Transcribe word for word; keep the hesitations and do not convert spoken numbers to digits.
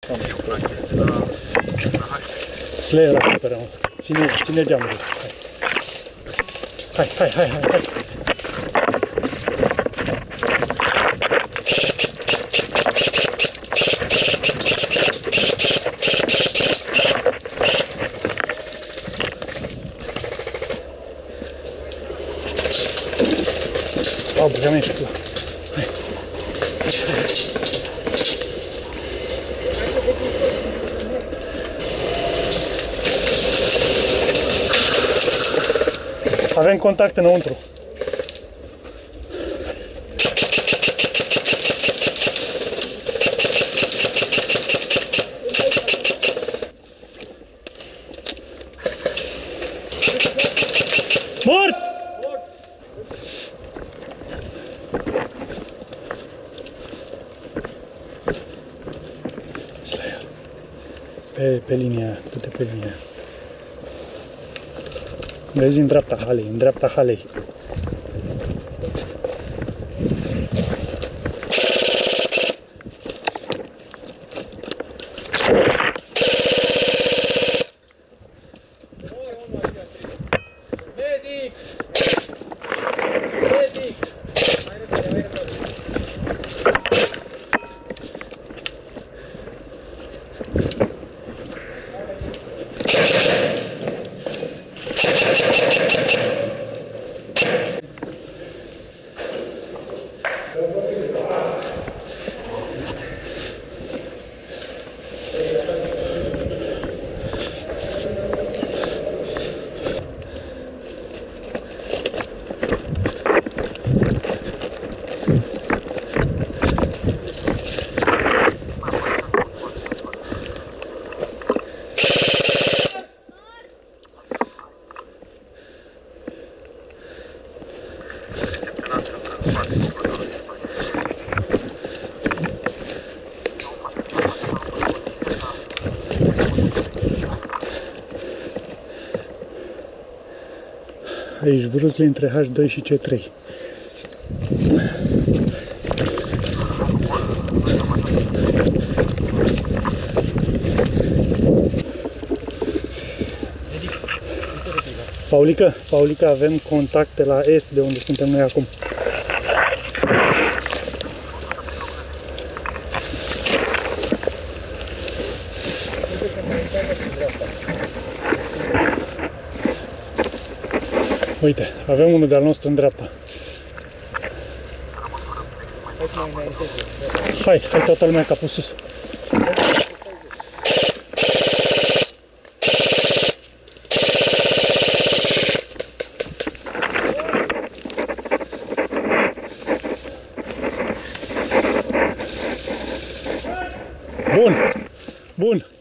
Slayer acoperă, ține, ține geamul. Hai, hai, hai, hai, hai. Au, băgăm aici, tu. Hai. Avem contact înăuntru. Mort! Pe, pe linia, du-te pe linia. Vezi în dreapta halei, în dreapta halei. Medic! Medic! Aici, brusle între H doi și C trei. Paulica, Paulica, avem contacte la est de unde suntem noi acum. Uite, avem unul de-al nostru în dreapta. Hai, hai toată lumea capul sus. Bun, bun.